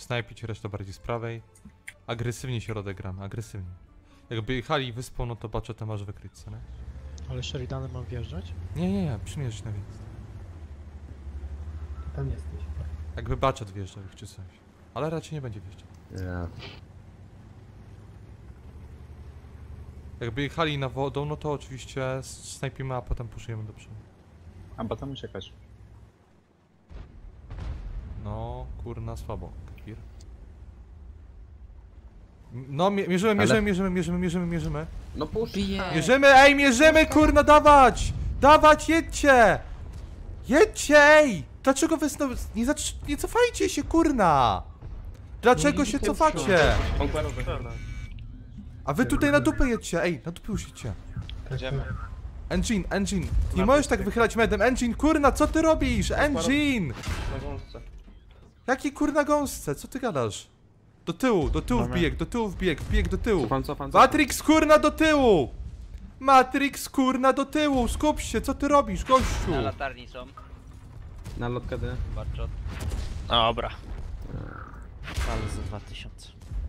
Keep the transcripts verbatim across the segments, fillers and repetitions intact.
snajpić, reszta bardziej z prawej. Agresywnie się rodegramy, agresywnie. Jakby jechali wyspą, no to baczę, to masz wykryć, co nie? Ale Sheridanem mam wjeżdżać? Nie, nie, nie, przymierzyć na wjazd. Tam jesteś. Jakby baczet wjeżdżał ich czy coś. Ale raczej nie będzie wjeżdżał. Ja. Jakby jechali na wodą, no to oczywiście snajpimy, a potem puszujemy do przodu. A bo tam uciekać. No, kurna, słabo, Kir. No, mie mierzymy, mierzymy, Ale... mierzymy, mierzymy, mierzymy, mierzymy. No puszczaj! Mierzymy, ej, mierzymy, kurna, dawać! Dawać, jedźcie! Jedźcie, ej! Dlaczego wy znowu... Nie, nie cofajcie się, kurna! Dlaczego się cofacie? A wy tutaj na dupę jedźcie, ej, na dupę już jedźcie. Idziemy. Engine, engine, nie możesz tak wychylać medem, engine, kurna, co ty robisz? Engine! Na gąsce. Jaki kurna gąsce, co ty gadasz? Do tyłu, do tyłu wbijek, do tyłu wbijek, wbijek do tyłu. Cofam, cofam, cofam. Matrix kurna do tyłu! Matrix kurna do tyłu, skup się, co ty robisz, gościu? Na latarni są. Na lotkę D. Barczot. Dobra. Ale za dwa tysiące.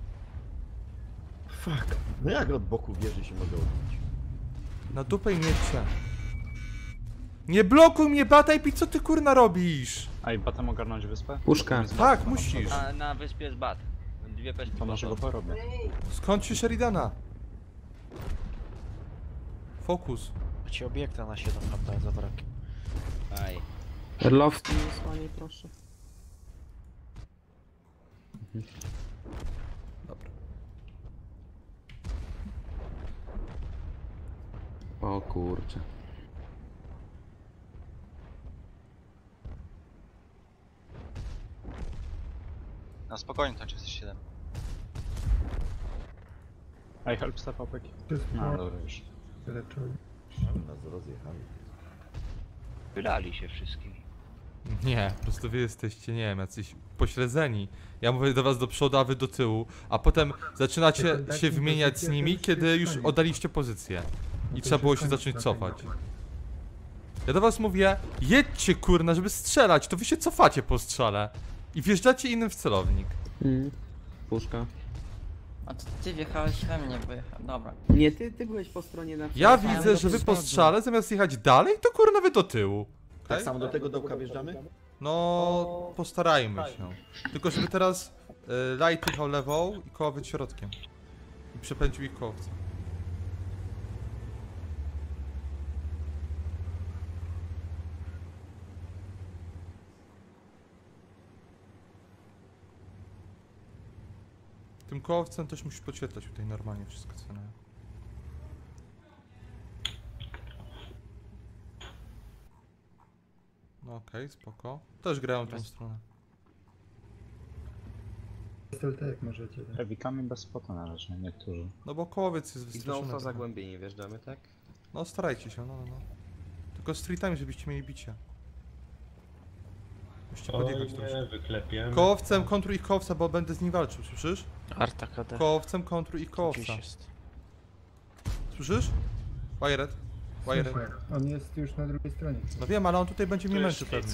Fuck. No jak od boku wieży się mogę odbić? Na dupę im jedźcie. Nie blokuj mnie, Batajpi, co ty kurna robisz? A i potem ogarnąć wyspę? Puszka. Tak, musisz. A na wyspie jest bat. Dwie peszki. To może go porobię. Skąd się Sheridana? Fokus. Ci obiekta na siedem H P za brakiem. Aj. Loft nie osłaniaj, proszę. Dobra. O kurczę. Na spokojnie, to jest siedem. I help step up. No dobra już. Wyleczyli. Nas rozjechali. Wylali się wszystkim. Nie, po prostu wy jesteście, nie wiem, jacyś pośledzeni. Ja mówię do was do przodu, a wy do tyłu, a potem zaczynacie się wymieniać z nimi, kiedy już oddaliście pozycję. I trzeba było się zacząć cofać. Ja do was mówię, jedźcie kurna, żeby strzelać, to wy się cofacie po strzale. I wjeżdżacie innym w celownik. Mm. Puszka. A to ty wjechałeś we mnie, wyjechał. Dobra. Nie, ty, ty byłeś po stronie na... Ja widzę, że wy po strzale, zamiast jechać dalej, to kurna wy do tyłu. Tak Okay? samo do tego dołka wjeżdżamy? No, postarajmy się. Tylko żeby teraz y, light jechał lewą i kołowiec środkiem. I przepędził ich kołowce. Tym kołowcem też musisz podświetlać tutaj normalnie wszystko, co nie? No okej, okay, spoko. Też grają tą stronę. S L T jak możecie. Tak? Heavikami bez spota na razie, niektórzy. No bo kołowiec jest I wystraszony. znowu to zagłębienie wjeżdżamy, tak? No starajcie się, no no no. Tylko streetami, żebyście mieli bicie. Musicie podjechać troszkę. Wyklepiemy. Kołowcem kontruj ich kołowca, bo będę z nim walczył, słyszysz? Arta K D. Kołowcem kontruj ich kołowca. Słyszysz? Wired. Wired. Słyszę. On jest już na drugiej stronie. No wiem, ale on tutaj będzie mnie męczył pewnie.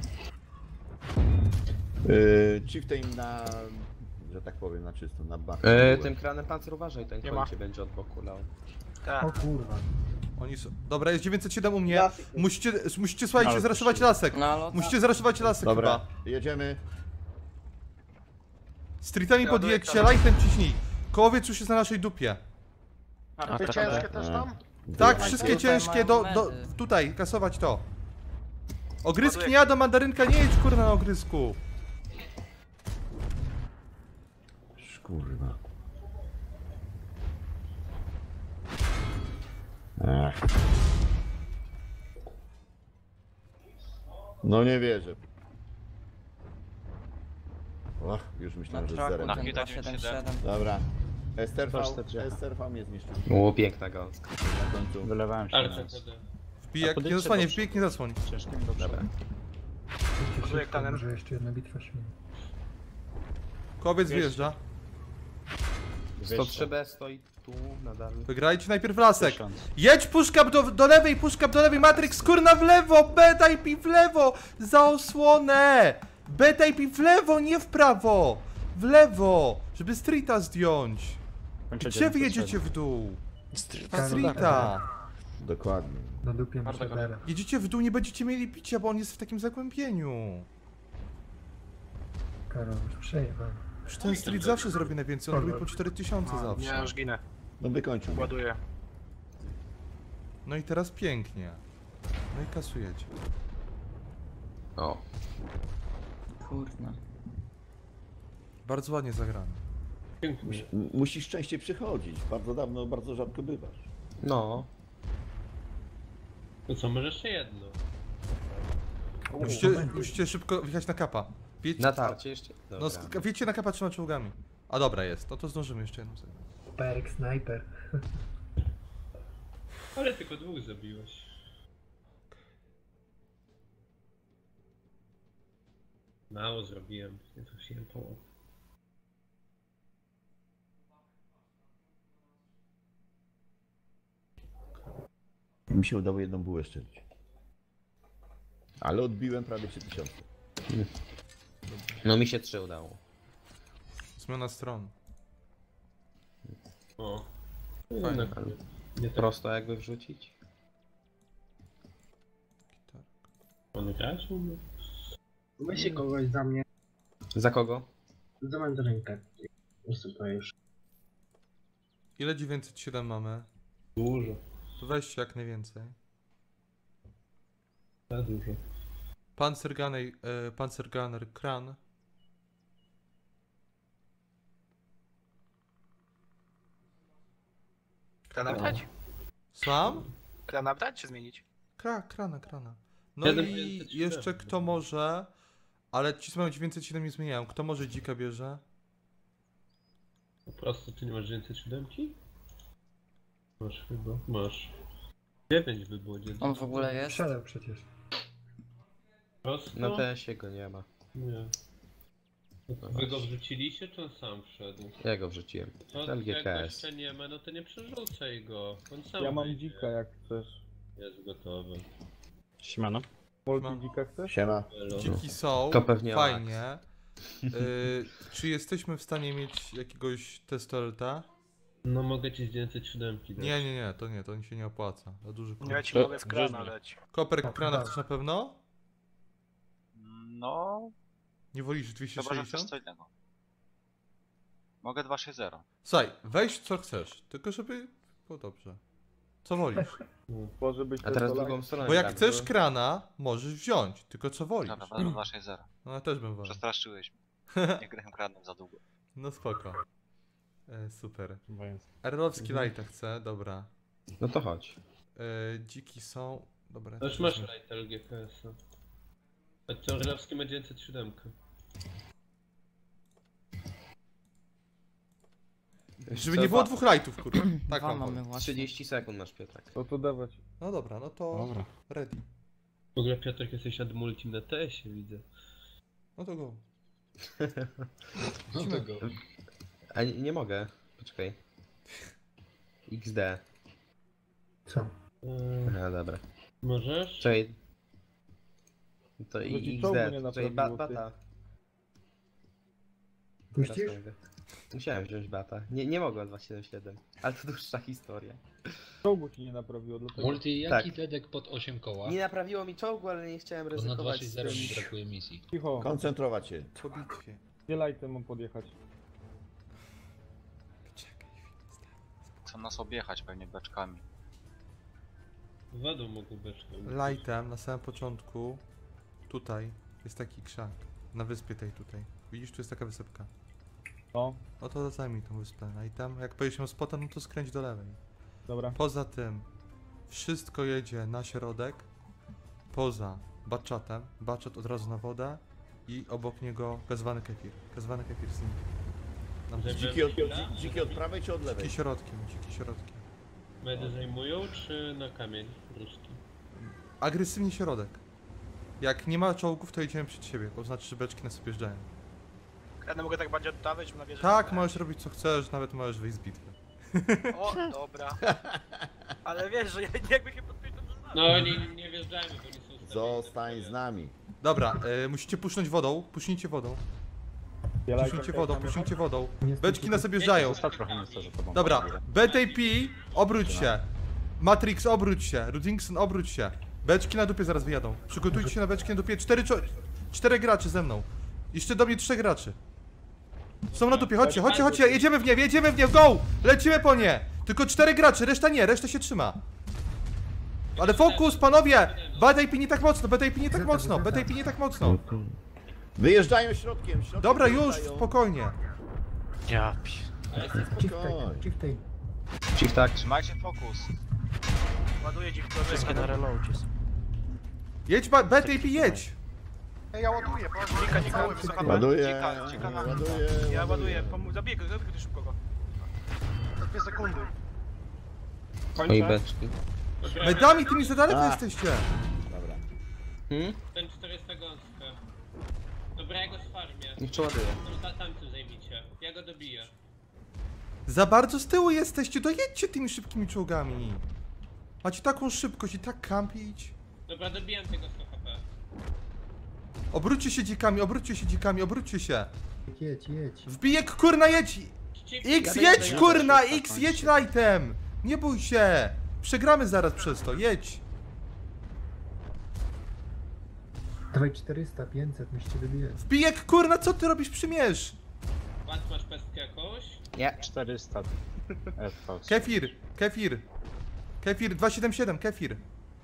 Yy, Chieftain na... że tak powiem, na czysto, na bak. E, tym kranem pancer uważaj, ten Nie koń ma. cię będzie od boku lał. O kurwa. Oni są... Dobra, jest dziewięćset siedem u mnie. Musicie, musicie słuchajcie, Ale zraszować to lasek. No, ale Musicie zraszować lasek Dobra, chyba. jedziemy. Streetami podjedźcie, lightem ciśnij. Kołowiec już jest na naszej dupie. A te ciężkie też tam? Tak, Tutaj wszystkie tutaj ciężkie do, mają do... medy. tutaj, kasować to. Ogryski nie jadą, mandarynka nie jedź kurna na ogrysku. Kurwa. Ech. No nie wierzę. Och, już myślałem, że z zerem. Na traku ten dwa siedem siedem. Dobra. S R V, Proszę, drzewa. S R V mnie zniszczył O, piękna gąska. na końcu. Wylewałem się Ale na co nas. Wbijek, nie podejdźcie zasłanie, do- wbijek nie zasłoń. Ciężkim do Dobra. Szybko, może jeszcze jedna bitwa się... Kołowiec wjeżdża. sto trzy B stoi tu nadal. Wygrajcie najpierw lasek. Tysiąc. Jedź puszka do, do lewej, puszka do lewej, Matrix, kurna w lewo, beta i pi w lewo, za osłonę. Beta i pi w lewo, nie w prawo. W lewo! Żeby streeta zdjąć! Kończycie Gdzie wy na jedziecie w dół? Street. Streeta! Dokładnie. Na dupie mi Shreddera. Jedziecie w dół, nie będziecie mieli picia, bo on jest w takim zagłębieniu. Karol, już przejebałem. Już ten street zawsze zrobi najwięcej, on robi po cztery tysiące zawsze. Ja już ginę. No wykończą. Ładuję. No i teraz pięknie. No i kasujecie. O. Kurna. Bardzo ładnie zagrane. Mus- m- Musisz częściej przychodzić. Bardzo dawno, bardzo rzadko bywasz. No. To co, może jeszcze jedno? Musicie, musicie szybko wjechać na kapa. Wiecie, Natarcie jeszcze? no, Dobra. sk- wiecie na kapa trzema czołgami. A dobra jest, no to zdążymy jeszcze jedną sobie. Perk, snajper. Ale tylko dwóch zabiłeś. Mało zrobiłem, nie trafiłem połowę. Mi się udało jedną bułę szczelić. Ale odbiłem prawie trzy tysiące. No mi się trzy udało. Zmiana stron. O. Fajne. No, nie tak. Prosto jakby wrzucić. On grać umie? Weźcie kogoś za mnie, Za kogo? za mandarynkę. Ustępuję już. Ile dziewięćset siedem mamy? Dużo. To weźcie jak najwięcej. Za dużo. Panzergunner, e, Panzergunner Kran. Krana brać? Sam? Krana brać czy zmienić? Kra, krana, krana. No Siedem i dziewięćset siedem. jeszcze kto może, ale ci co mają dziewięćset siedem nie zmieniają. Kto może dzika bierze? Po prostu ty nie masz dziewięćset siedem? Masz chyba. Masz. dziewięć by było dziewięćset. On w ogóle jest? Strzelał przecież. Prosto? Na T S-ie go nie ma. Nie. Wy go wrzuciliście, czy on sam wszedł? Ja go wrzuciłem. No, L G jak K S. jeszcze nie ma, no to nie przerzucaj go. On sam Ja mam wyjdzie. dzika jak chcesz. Jest gotowy. Siemano. Multi dzika chcesz? Siema. Elo. Dziki są, To pewnie fajnie. Y, czy jesteśmy w stanie mieć jakiegoś testolta? No mogę ci z dziewięćset siedem dać. Nie, nie, nie, to nie, to się nie opłaca. Za duży kurs. Ja ci mogę z krana dać. Koperk krana chcesz na pewno? No, Nie wolisz dwieście chyba że chcesz sześćdziesiąt? co innego. Mogę dwa sześć zero. Słuchaj, weź co chcesz, tylko żeby było dobrze. Co wolisz? Może być A teraz to drugą stronę. Bo jak tak, chcesz bo- krana, możesz wziąć, tylko co wolisz. Dobra, będę dwa sześć zero. No ja też bym wolał. Przestraszyłeś mnie. Nie grałem kranem za długo. No spoko. E, super. Wojenski. Erlowski Lighta chce, dobra. No to chodź. E, dziki są, dobra. Też masz light L G K S-a. A to Orlowski ma dziewięćset siedem. Żeby nie było dwóch lightów, kurwa. Tak Dwa mam mamy powiem. właśnie. trzydzieści sekund masz, Piotrek. Co tu dawać? No dobra, no to Dobra. ready. W ogóle Piotrek jesteś ad multim na T S-ie, widzę. No to go. No tego. A nie, nie mogę. Poczekaj. X D. Co? Eee, Aha, dobra. możesz? Czekaj. To No ci i czołgu X nie D. Czekaj, naprawiło, ba ty. bata. Puścisz? Teraz mogę. Musiałem wziąć bata. Nie, nie mogłem dwa siedem siedem. Ale to dłuższa historia. Czołgu ci nie naprawiło, dlatego... Multi, jaki Tak. dedek pod osiem koła? Nie naprawiło mi czołgu, ale nie chciałem Bo na dwa ryzykować sześć z zero tym. mi brakuje misji. Cicho, Koncentrować się. Po bitwie. nie lajtem mam podjechać. Czekaj chwilę. Chcą nas objechać pewnie beczkami. Wadą mogą beczkę. Lightem na samym początku, tutaj jest taki krzak. Na wyspie tej tutaj. Widzisz, tu jest taka wysepka. No, No to zajmij tą wyspę. Lightem. Jak pojedziesz ją spotem, no to skręć do lewej. dobra. Poza tym, wszystko jedzie na środek. Poza baczatem. Baczat od razu na wodę. I obok niego gazowany kefir. Gazowany kefir z nim. Nam Żeby- Dziki od, dzi- dziki od prawej czy od lewej? dziki środkiem, dziki środkiem. Medy zajmują, czy na kamień ruski? Agresywnie środek. Jak nie ma czołgów, to jedziemy przed siebie, to znaczy, że beczki nas objeżdżają. Krana mogę tak bardziej oddawać, żeby na wieżę. Tak, możesz robić co chcesz, nawet możesz wyjść z bitwy. O, dobra. Ale wiesz, że ja jakby się podpisał, to znam. No nie, nie wjeżdżajmy, bo nie są ustawieni. Zostań z nami. Dobra, y, musicie puszczać wodą, puśnijcie wodą. Puśnijcie wodą, puśnijcie wodą. Nie Beczki na sobie żają. Zostaw trochę miejsca za tobą. Dobra, B T P, obróć się. Matrix, obróć się. Rudingson, obróć się. Beczki na dupie zaraz wyjadą. Przygotujcie się na beczki na dupie. Cztery, czo... Cztery graczy ze mną. Jeszcze do mnie trzech graczy. Są na dupie, chodźcie, chodźcie, chodźcie. Jedziemy w nie, jedziemy w nie, go! Lecimy po nie. Tylko cztery graczy, reszta nie, reszta się trzyma. Ale fokus, panowie! B T P nie tak mocno, B T P nie tak mocno, B T P nie tak mocno. Wyjeżdżają środkiem, środkiem Dobra, już, wyjeżdżają. spokojnie. Ja pi... Spokojnie. Chieftain. Chief tak. Trzymajcie fokus. Ładuję ci w Wszystkie na reloadzie są. Jedź, B T P, jedź! Ej, ja ładuję, bo Dzika, dzika, wysoka Ładuję, Dzika, dzika na- ładuję, Ja ładuję, pomóż, zabiję go, zabiję go szybko go. Za dwie sekundy. Oj, beczki. Medami tymi za daleko A. jesteście. Dobra. Hmm? Ten czterysta gąska. Dobra, ja go sfarmię. Niech przeładuję. No tamtym zajmijcie. Ja go dobiję. Za bardzo z tyłu jesteście, dojedźcie tymi szybkimi czołgami. Macie taką szybkość i tak kampić. Dobra, dobijam tego sto H P. Obróćcie się dzikami, obróćcie się dzikami, obróćcie się. Jedź, jedź. Wbijek, kurna, jedź! X, jedź, kurna, X, jedź lightem! Nie bój się! Przegramy zaraz przez to, jedź! Dawaj czterysta, pięćset, musicie wybijać. Wbijek, kurna, co ty robisz? Przymierz! Ład, masz pestkę jakąś? Nie. czterysta. F V. Kefir, kefir. Kefir, dwieście siedemdziesiąt siedem, kefir.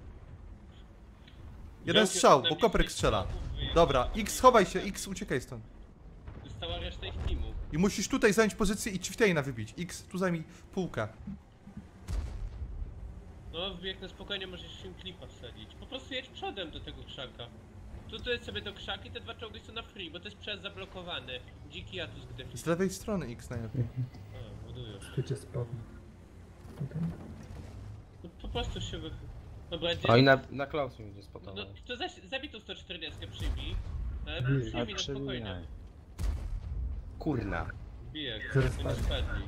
Jeden strzał, bo koperek strzela. Dobra, X, schowaj się, X, uciekaj stąd. Została reszta ich teamu. I musisz tutaj zająć pozycję i Chieftaina wybić. X, tu zajmij półkę. No, wbieg na spokojnie możesz się klipa wsadzić. Po prostu jedź przodem do tego krzaka. Tu tu jest sobie do krzaki, te dwa czołgi są na free, bo to jest przejazd zablokowany. Dziki ja tu zgryf. Z lewej strony X najlepiej. A, budujesz. Tu cię spadnie. Tutaj. No po prostu się wy... Dobra, gdzie... O i na, na close mi będzie No spotował. to zaś, zabij tą sto czterdzieści, przyjmij. Ale Bij. przyjmij Ale na spokojnie. przebijaj. Kurna. Bijek, Zaraz nie spadnie. spadli.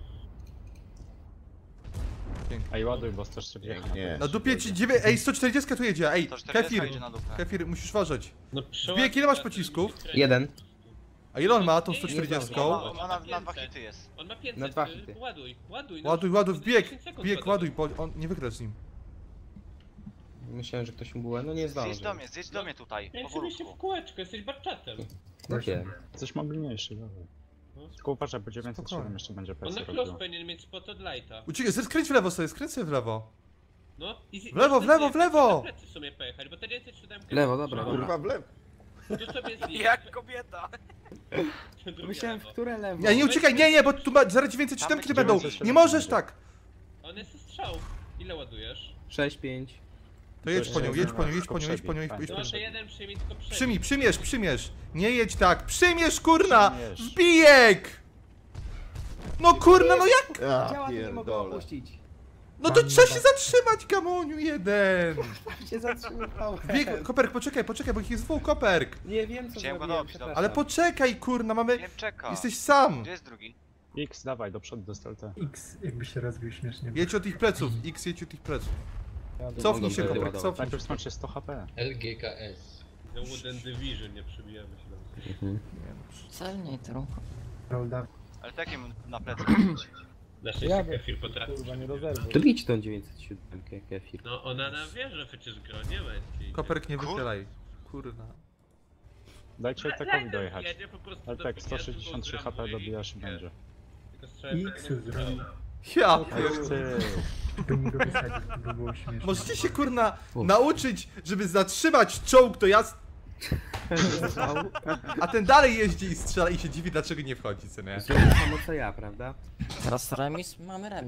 Ej, ładuj, bo sto czterdzieści. Nie. Na dupie ci dziewięć, ej, sto czterdzieści tu jedzie, ej, sto czterdzieści kefir, idzie na dupę. kefir, musisz uważać. No Wbieg, ile masz pocisków? Jeden. A ile on ma tą sto czterdzieści? On ma na, na dwa hity jest. On ma pięćset, Na dwa y, hity. ładuj, ładuj. no, Ładuj, ładuj, będzie wbieg, dziesięć sekund wbieg, ładować. ładuj, bo on nie wygra z nim. Myślałem, że ktoś mu było, no nie zdążył. Zjedź do mnie, zjedź do mnie tutaj, Ja sobie się w powolutku. kółeczko, jesteś barczatem. Takie. Coś mobilniejszy, dobra. No. Tylko uważaj, bo dziewięćset siedem Spokojnie. jeszcze będzie On pesy na close robił. powinien mieć spot od lighta. Uciekaj, skręć w lewo sobie, skręć sobie w lewo. No i... W lewo, w lewo, w lewo! Na plecy w sumie pojechać, bo te dziewięćset siedem... Lewo, dobra, Kurwa w lewo. Tu sobie zjedź. Jak kobieta. Myślałem, w które... Nie, nie uciekaj, nie, nie, bo tu ma, zaraz dziewięćset siedem będą. Nie możesz tak! On jest strzał. Ile ładujesz? sześć, pięć. To jedź po nią, jedź po nią, jedź po nią, jedź po nią, jedź po No nią. to jeden przyjmij, tylko przejmij. Przymij, przymierz, przymierz! Nie jedź tak, przymierz, kurna! Przymierz. Wbijek! No kurna, no jak? Ja pierdolę. No to trzeba się zatrzymać, Gamoniu, jeden! Się zatrzymał. Bieg, Koperk, poczekaj, poczekaj, bo ich jest dwóch, Koperk! Nie wiem co Chciałem go zrobiłem, dobić, przepraszam. Ale poczekaj, kurna, mamy... Nie czeka. Jesteś sam! Gdzie jest drugi? X, dawaj, do przodu, do stealtha. X, jakby się rozbił śmiesznie. Jedź od ich pleców, X jedź od ich pleców. Cofnij się, Mogą Koperk, wyładować. cofnij. Najpierw skończy sto H P. L G K S. The Wooden Division, nie przebijamy się tam. Mhm. Celniej trochę. Rolda. Ale takim na plecy. Na szczęście Jadę. kefir potrafi. Kurwa, nie rozerwę. To bić tą dziewięćset siedem kefir. No ona na wieżę przecież gra, nie będzie. Koperk, nie Kur- wychylaj. Kurna. Dajcie Tekowi dojechać. Jedzie po prostu Ale do tak, podjazdu, sto sześćdziesiąt trzy bo H P bramuje dobijasz i i- będzie. Tylko strzałem X tego nie zrobił. Ja Ech pierdolę. ty. Powinni go wysadzić, by było śmieszne. Możecie się, kurna, nauczyć, żeby zatrzymać czołg, to ja... A ten dalej jeździ i strzela i się dziwi, dlaczego nie wchodzi, co nie? Samo co ja, prawda? Teraz remis, mamy remis.